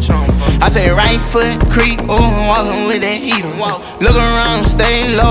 I say right foot creep, ooh, walking with that heater. Look around, stay low.